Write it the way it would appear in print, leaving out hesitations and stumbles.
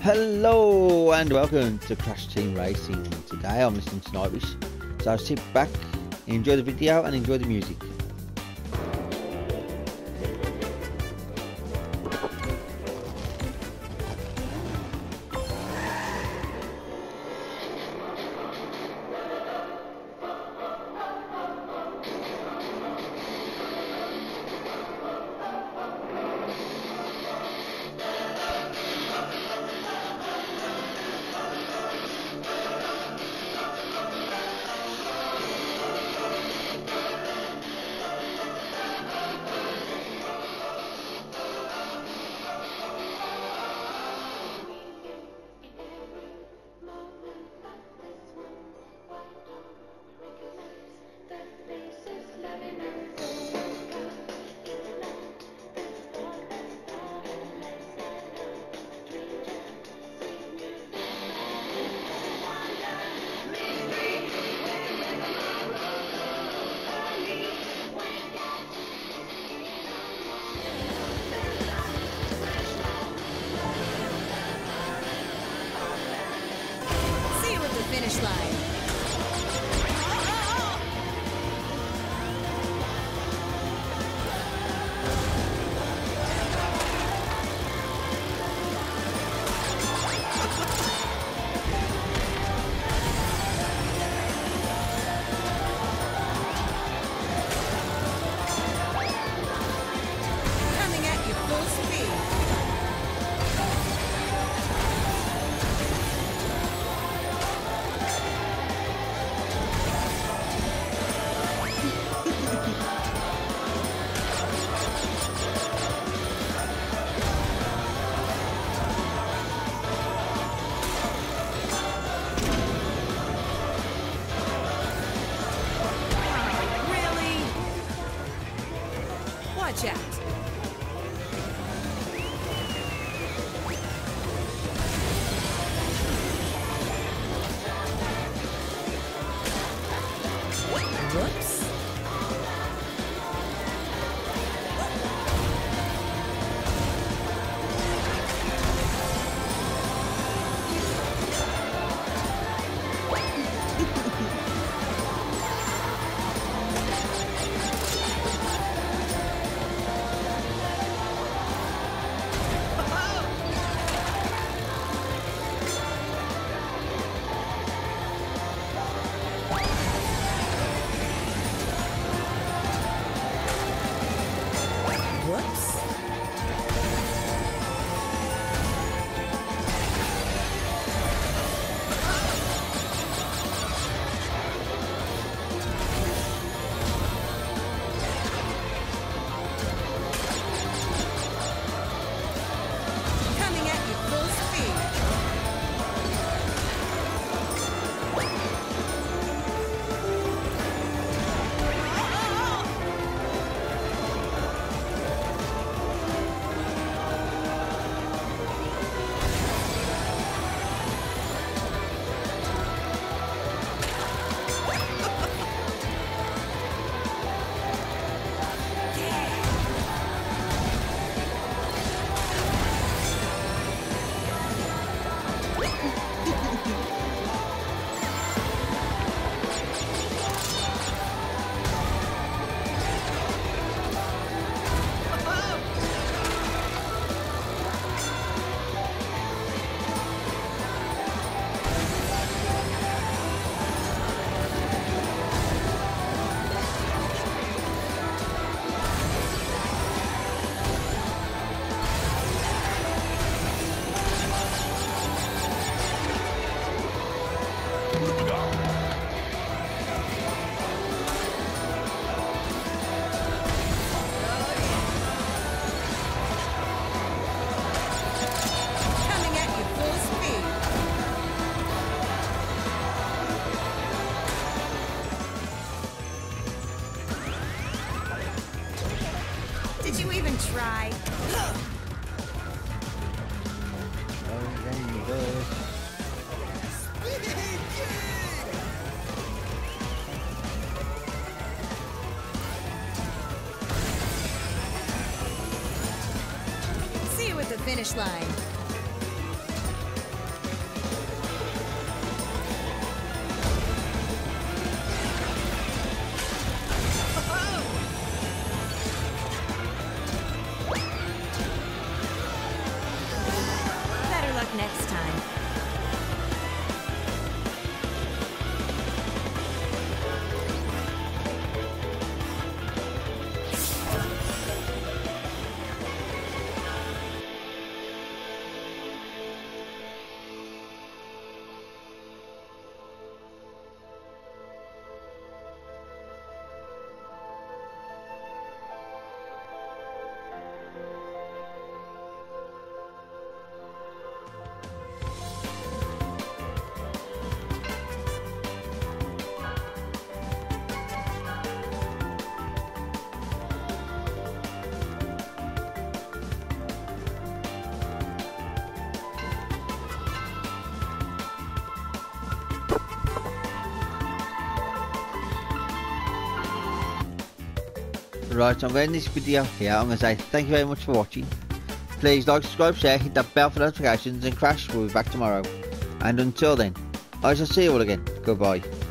Hello and welcome to Crash Team Racing. Today I'm listening to Nightwish, so sit back, enjoy the video and enjoy the music. Finish line. Coming at you full speed. Watch out. Whoops. Whoops. Coming at you full speed. Coming at you full speed. Did you even try? See you at the finish line. Right, I'm going to end this video here. I'm going to say thank you very much for watching. Please like, subscribe, share, hit that bell for notifications, and Crash will be back tomorrow. And until then, I shall see you all again. Goodbye.